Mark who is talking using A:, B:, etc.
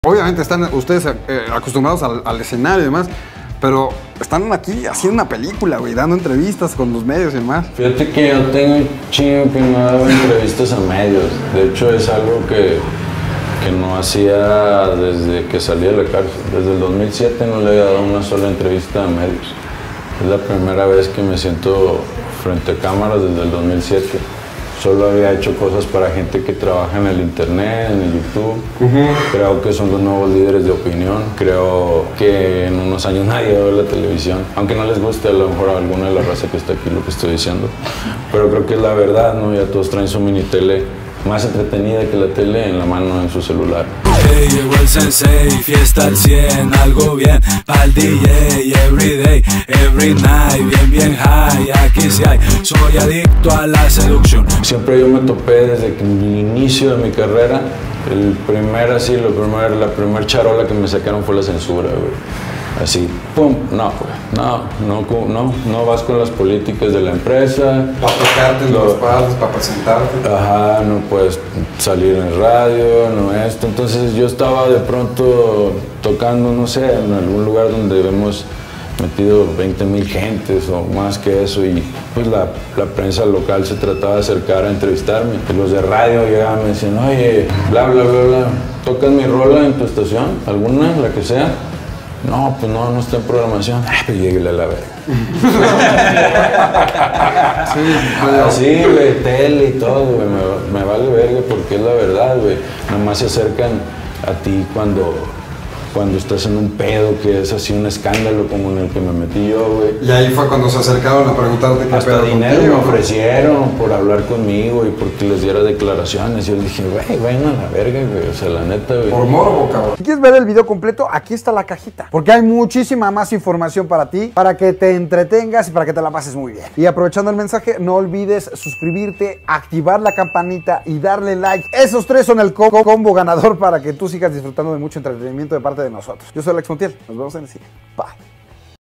A: Obviamente están ustedes acostumbrados al escenario y demás, pero están aquí haciendo una película, güey, dando entrevistas con los medios y demás.
B: Fíjate que yo tengo un chingo que no daba entrevistas a medios. De hecho, es algo que no hacía desde que salí de la cárcel. Desde el 2007 no le había dado una sola entrevista a medios. Es la primera vez que me siento frente a cámaras desde el 2007. Solo había hecho cosas para gente que trabaja en el internet, en el YouTube. Creo que son los nuevos líderes de opinión. Creo que en unos años nadie va a ver la televisión. Aunque no les guste a lo mejor a alguna de la raza que está aquí lo que estoy diciendo. Pero creo que es la verdad, ¿no? Ya todos traen su mini tele más entretenida que la tele en la mano en su celular.
C: Hey, llegó el sensei, fiesta al 100, algo bien pa'l DJ, everyday, every night, bien high, aquí sí hay, soy adicto a la seducción.
B: Siempre yo me topé desde que el inicio de mi carrera, la primer charola que me sacaron fue la censura, güey. Así, pum, no, güey, no vas con las políticas de la empresa.
A: Para tocarte en los espaldas, para presentarte.
B: Ajá, no puedes salir en radio, no esto. Entonces yo estaba de pronto tocando, no sé, en algún lugar donde hemos metido 20,000 gentes o más que eso, y pues la prensa local se trataba de acercar a entrevistarme. Y los de radio llegaban y me decían, oye, bla, ¿tocas mi rola en tu estación? ¿Alguna? La que sea. No, pues no está en programación. Pues lléguele a la verga. Así, güey, tele y todo, güey, me vale verga porque es la verdad, güey. Nada más se acercan a ti cuando estás en un pedo que es así un escándalo como en el que me metí yo, güey.
A: Y ahí fue cuando se acercaron a preguntarte qué
B: hasta dinero contigo, me ofrecieron por hablar conmigo y porque les diera declaraciones. Y yo dije, güey, vayan a la verga, güey. O sea, la neta, güey.
A: Por morbo, cabrón.
D: Si quieres ver el video completo, aquí está la cajita. Porque hay muchísima más información para ti, para que te entretengas y para que te la pases muy bien. Y aprovechando el mensaje, no olvides suscribirte, activar la campanita y darle like. Esos tres son el combo ganador para que tú sigas disfrutando de mucho entretenimiento de parte de nosotros. Yo soy Alex Montiel. Nos vemos en el siguiente. Bye.